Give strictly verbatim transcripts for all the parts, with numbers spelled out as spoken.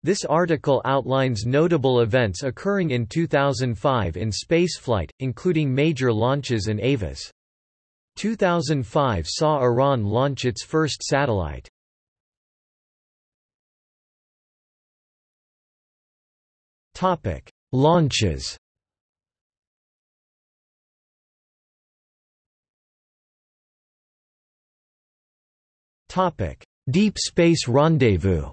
This article outlines notable events occurring in two thousand five in spaceflight, including major launches and A V As. two thousand five saw Iran launch its first satellite. Topic: Launches. Topic: Deep Space Rendezvous.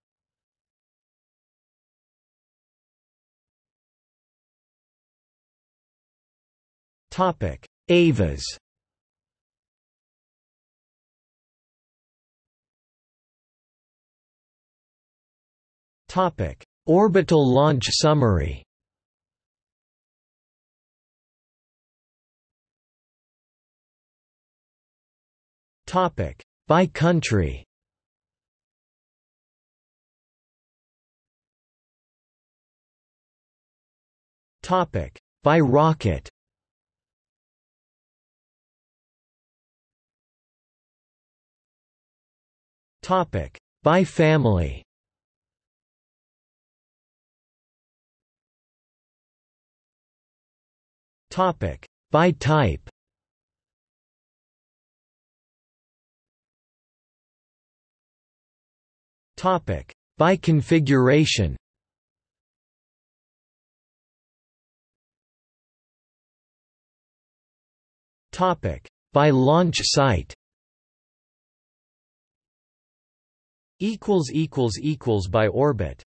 Topic: A V As. Topic: Orbital launch summary. Topic: By country. Topic: By rocket. Topic: By family. Topic: By type. Topic: By configuration. Topic: By launch site. Equals equals equals by orbit.